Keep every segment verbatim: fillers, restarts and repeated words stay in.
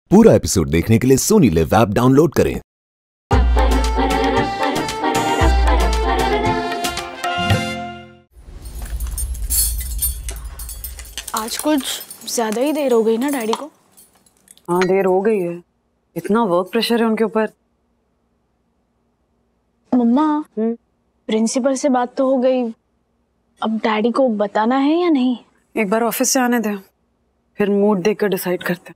पूरा एपिसोड देखने के लिए सोनी लिव ऐप डाउनलोड करें। आज कुछ ज्यादा ही देर हो गई ना डैडी को। हाँ देर हो गई है, इतना वर्क प्रेशर है उनके ऊपर। मम्मा प्रिंसिपल से बात तो हो गई, अब डैडी को बताना है या नहीं? एक बार ऑफिस से आने दे, फिर मूड देखकर डिसाइड करते।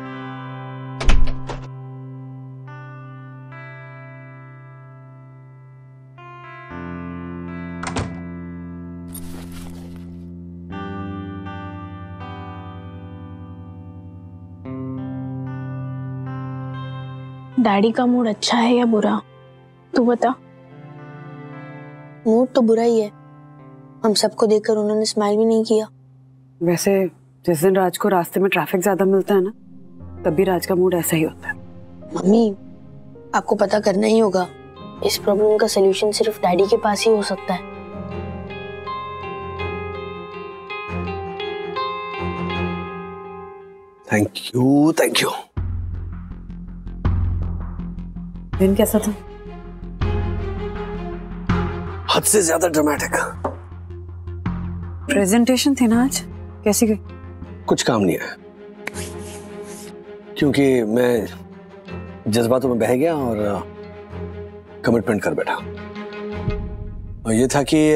डैडी का मूड अच्छा है या बुरा, तू बता। मूड तो बुरा ही है, हम सबको देखकर उन्होंने स्माइल भी नहीं किया। वैसे जिस दिन राज को रास्ते में ट्रैफिक ज्यादा मिलता है ना, तब भी राज का मूड ऐसा ही होता है। मम्मी आपको पता करना ही होगा, इस प्रॉब्लम का सलूशन सिर्फ डैडी के पास ही हो सकता है। Thank you thank you. दिन कैसा था? हद से ज्यादा ड्रामेटिक। प्रेजेंटेशन थी ना आज, कैसी गई? कुछ काम नहीं है, क्योंकि मैं जज्बातों में बह गया और कमिटमेंट कर बैठा। और ये था कि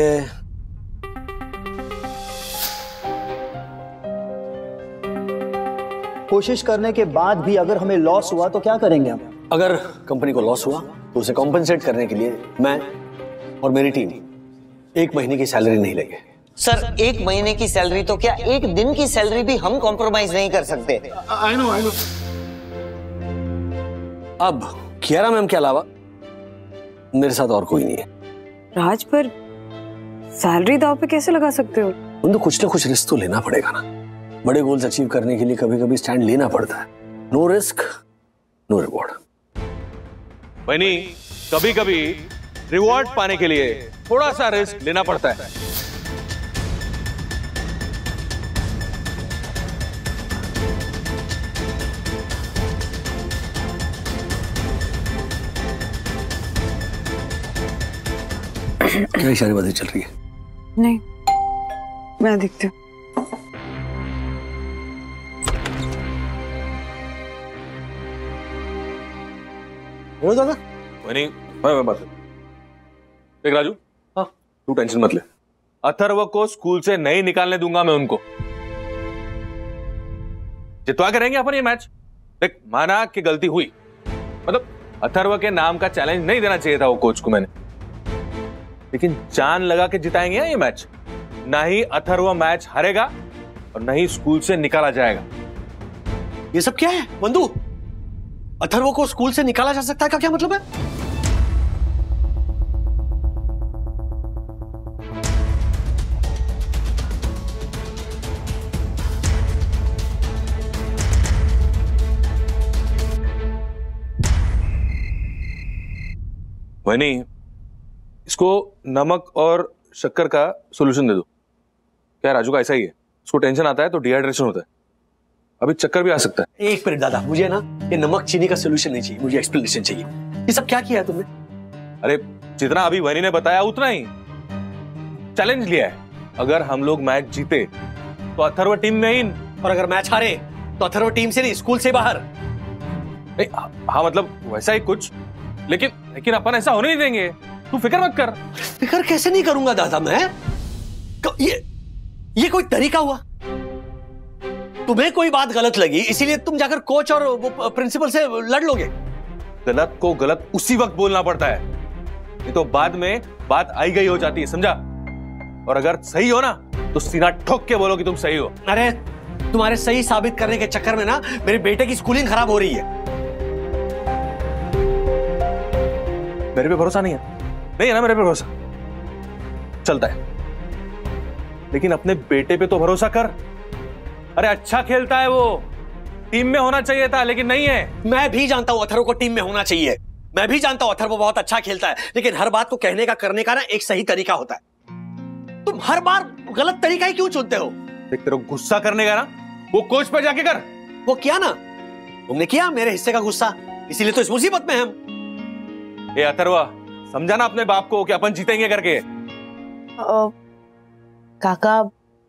कोशिश करने के बाद भी अगर हमें लॉस हुआ तो क्या करेंगे हम? अगर कंपनी को लॉस हुआ तो उसे कॉम्पेंसेट करने के लिए मैं और मेरी टीम एक महीने की सैलरी नहीं लेंगे। सर एक महीने की सैलरी तो क्या, एक दिन की सैलरी भी हम कॉम्प्रोमाइज नहीं कर सकते। I know I know. अब कियारा मैम के अलावा मेरे साथ और कोई नहीं है। राज पर सैलरी दाव पे कैसे लगा सकते हो? उनको कुछ ना कुछ रिस्क तो लेना पड़ेगा ना। बड़े गोल्स अचीव करने के लिए कभी कभी स्टैंड लेना पड़ता है। No risk no reward. Bunny कभी कभी रिवॉर्ड पाने के लिए थोड़ा सा रिस्क लेना पड़ता है। क्या इशारेबाजी चल रही है? नहीं, मैं देखती हूँ। बोलो दादा। बनी मैं मैं बात देख राजू, हाँ तू टेंशन मत ले, अथर्व को स्कूल से नहीं निकालने दूंगा मैं उनको। जितवा करेंगे अपन ये मैच। देख माना कि गलती हुई, मतलब अथर्व के नाम का चैलेंज नहीं देना चाहिए था वो कोच को मैंने, लेकिन जान लगा के जिताएंगे ये मैच। ना ही अथर्व मैच हारेगा और ना ही स्कूल से निकाला जाएगा। ये सब क्या है बंधु? अथर्व को स्कूल से निकाला जा सकता है का क्या मतलब है? वही इसको नमक और शक्कर का सॉल्यूशन दे दो। क्या राजू का ऐसा ही है, उसको टेंशन आता है तो डिहाइड्रेशन होता है, अभी चक्कर भी आ सकता है। एक मिनट दादा, मुझे ना ये नमक चीनी का सॉल्यूशन नहीं चाहिए, मुझे एक्सप्लेनेशन चाहिए। ये सब क्या किया है तुमने? अरे जितना अभी वनी ने बताया उतना ही चैलेंज लिया है। अगर हम लोग मैच जीते तो अथर्व टीम में इन, और अगर मैच हारे तो अथर्व टीम से नहीं स्कूल से बाहर। हाँ मतलब वैसा ही कुछ, लेकिन लेकिन अपन ऐसा होने नहीं देंगे, तू फिक्र मत कर। फिक्र कैसे नहीं करूंगा दादा मैं? ये ये कोई तरीका हुआ? तुम्हें कोई बात गलत लगी इसीलिए तुम जाकर कोच और वो प्रिंसिपल से लड़ लोगे? गलत को गलत उसी वक्त बोलना पड़ता है, ये तो बाद में बात आई गई हो जाती है, समझा? और अगर सही हो ना तो सीना ठोक के बोलो कि तुम सही हो। अरे तुम्हारे सही साबित करने के चक्कर में ना मेरे बेटे की स्कूलिंग खराब हो रही है। मेरे पे भरोसा नहीं है? नहीं है ना मेरे पे भरोसा? चलता है, लेकिन अपने बेटे पे तो भरोसा कर। अरे अच्छा खेलता है वो, टीम में होना चाहिए था लेकिन नहीं है। मैं भी जानता हूं अथर्व को टीम में होना चाहिए, मैं भी जानता हूं अथर्व बहुत अच्छा खेलता है, लेकिन हर बात को कहने का करने का ना एक सही तरीका होता है। तुम हर बार गलत तरीका ही क्यों चुनते हो? देख तेरे को गुस्सा करने का ना वो कोच पे जाके कर। वो क्या ना तुमने किया मेरे हिस्से का गुस्सा, इसीलिए तो इस मुसीबत में हम। ए अथर्वा, समझाना अपने बाप को कि अपन जीतेंगे करके। आ, काका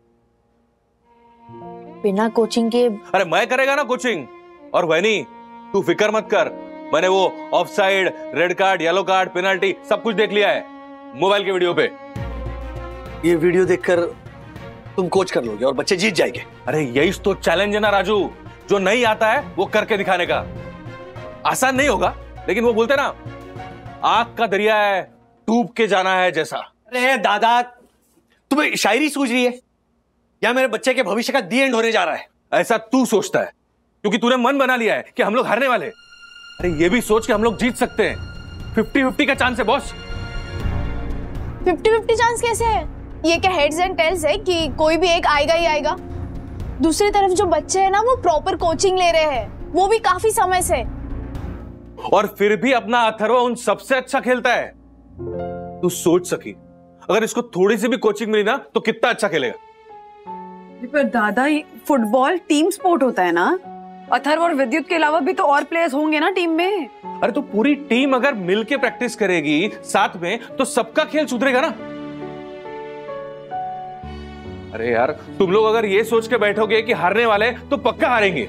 बिना कोचिंग के। अरे मैं करेगा ना कोचिंग। और वैनी तू फिक्र मत कर, मैंने वो offside, red card, yellow card, penalty सब कुछ देख लिया है मोबाइल के वीडियो पे। ये वीडियो देखकर तुम कोच कर लोगे और बच्चे जीत जाएंगे। अरे यही तो चैलेंज है ना राजू, जो नहीं आता है वो करके दिखाने का। आसान नहीं होगा, लेकिन वो बोलते ना आग का दरिया है डूब के जाना है जैसा। अरे दादा, तुम्हें शायरी सूझ रही है या मेरे बच्चे के भविष्य का दी एंड होने जा रहा है? ऐसा तू सोचता है क्योंकि तूने मन बना लिया है कि हम लोग हारने वाले। अरे ये भी सोच कि हम लोग जीत सकते हैं। फिफ्टी फिफ्टी का चांस है बॉस। फिफ्टी फिफ्टी चांस कैसे है? ये क्या हेड्स एंड टेल्स है कि कोई भी एक आएगा ही आएगा? दूसरी तरफ जो बच्चे हैं ना वो प्रॉपर कोचिंग ले रहे हैं, वो भी काफी समय से। और फिर भी अपना अथर्वा उन सबसे अच्छा खेलता है। तू सोच सकी, अगर इसको थोड़ी सी भी कोचिंग मिली ना तो कितना अच्छा खेलेगा। पर दादा, फुटबॉल टीम स्पोर्ट होता है ना। अथर्व और विद्युत के अलावा भी तो और प्लेयर्स होंगे ना टीम में। अरे तो पूरी टीम अगर मिलके प्रैक्टिस करेगी साथ में तो सबका खेल सुधरेगा ना। अरे यार, तुम लोग अगर ये सोच के बैठोगे कि हारने वाले तो पक्का हारेंगे।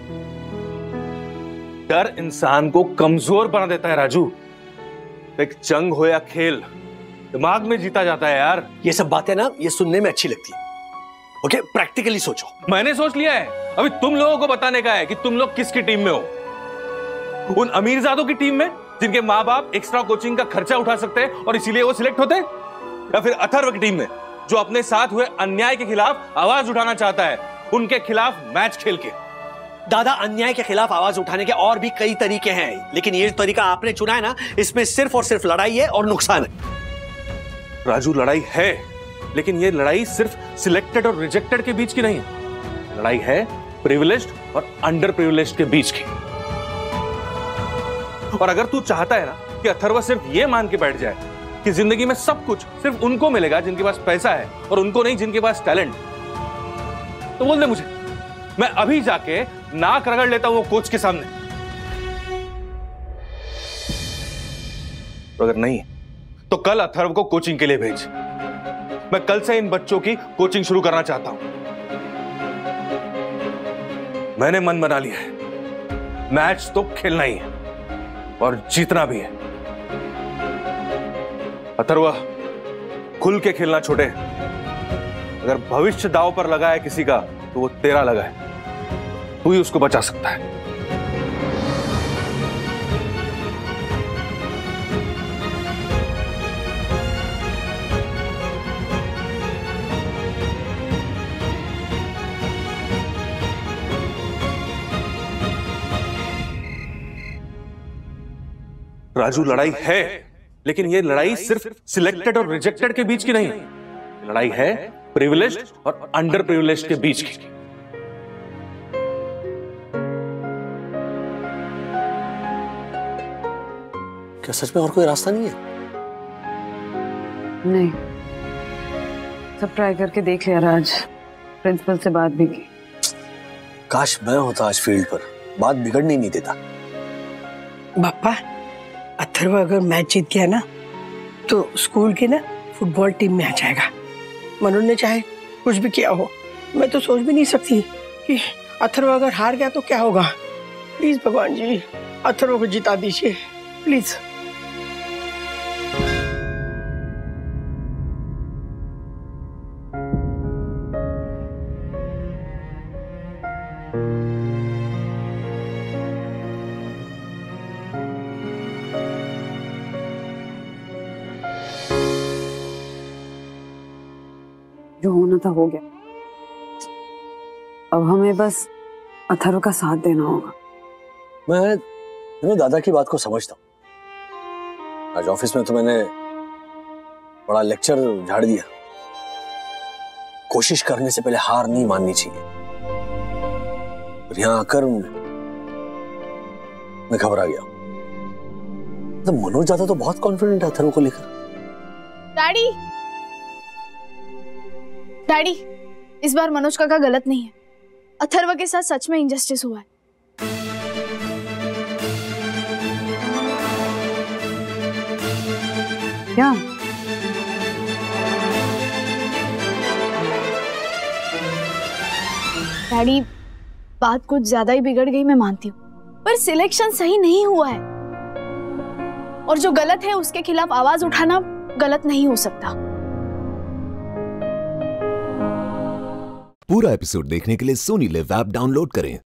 डर इंसान को कमजोर बना देता है राजू। एक जंग हो या खेल, दिमाग में जीता जाता है यार। ये सब बातें ना ये सुनने में अच्छी लगती है। ओके, प्रैक्टिकली सोचो। मैंने सोच लिया है, अभी तुम लोगों को बताने का है कि तुम लोग किसकी टीम में हो। उन अमीरजादों की टीम में जिनके माँ बाप एक्स्ट्रा कोचिंग का खर्चा उठा सकते हैं और इसीलिए वो सिलेक्ट होते हैं, या फिर अथर्व की टीम में जो अपने साथ हुए अन्याय के खिलाफ आवाज उठाना चाहता है, उनके खिलाफ मैच खेल के। दादा, अन्याय के खिलाफ आवाज उठाने के और भी कई तरीके हैं, लेकिन ये तरीका आपने चुना है ना, इसमें सिर्फ और सिर्फ लड़ाई है और नुकसान है। राजू, लड़ाई है, लेकिन ये लड़ाई सिर्फ सिलेक्टेड और रिजेक्टेड के बीच की नहीं है। लड़ाई है प्रिविलेज्ड और अंडर प्रिविलेज्ड के बीच की। और अगर तू चाहता है ना कि अथर्वा सिर्फ ये मान के बैठ जाए कि जिंदगी में सब कुछ सिर्फ उनको मिलेगा जिनके पास पैसा है और उनको नहीं जिनके पास टैलेंट, तो बोल दे मुझे, मैं अभी जाके नाक रगड़ लेता हूं वो कोच के सामने। तो अगर नहीं तो कल अथर्व को कोचिंग के लिए भेज। मैं कल से इन बच्चों की कोचिंग शुरू करना चाहता हूं। मैंने मन बना लिया है, मैच तो खेलना ही है और जीतना भी है। अथर्वा, खुल के खेलना छोटे। अगर भविष्य दांव पर लगा है किसी का तो वो तेरा लगा है, तू ही उसको बचा सकता है। राजू, लड़ाई है, लेकिन ये लड़ाई सिर्फ सिलेक्टेड और रिजेक्टेड के बीच की नहीं, लड़ाई है प्रिविलेज्ड और अंडर प्रिविलेज्ड के बीच की। क्या सच में और कोई रास्ता नहीं है? नहीं, सब ट्राई करके देख लिया राज, प्रिंसिपल से बात भी की। काश मैं होता आज फील्ड पर, बात बिगड़ने नहीं देता। पापा, अथर्व अगर मैच जीत गया ना तो स्कूल की ना फुटबॉल टीम में आ जाएगा। मनोज ने चाहे कुछ भी किया हो, मैं तो सोच भी नहीं सकती कि अथर्व अगर हार गया तो क्या होगा। प्लीज भगवान जी, अथर्व को जिता दीजिए प्लीज। जो होना था हो गया, अब हमें बस अथर्व का साथ देना होगा। मैं तुम्हें दादा की बात को समझता हूँ। आज ऑफिस में तो मैंने बड़ा लेक्चर झाड़ दिया। कोशिश करने से पहले हार नहीं माननी चाहिए। और यहाँ आकर मैं घबरा गया। तो मनोज ज्यादा तो बहुत कॉन्फिडेंट है अथर्व को लेकर। डैडी, डैडी, इस बार मनोज काका गलत नहीं है। अथर्व के साथ सच में इंजस्टिस हुआ है। क्या? डैडी, बात कुछ ज्यादा ही बिगड़ गई, मैं मानती हूँ, पर सिलेक्शन सही नहीं हुआ है और जो गलत है उसके खिलाफ आवाज उठाना गलत नहीं हो सकता। पूरा एपिसोड देखने के लिए सोनी लिव ऐप डाउनलोड करें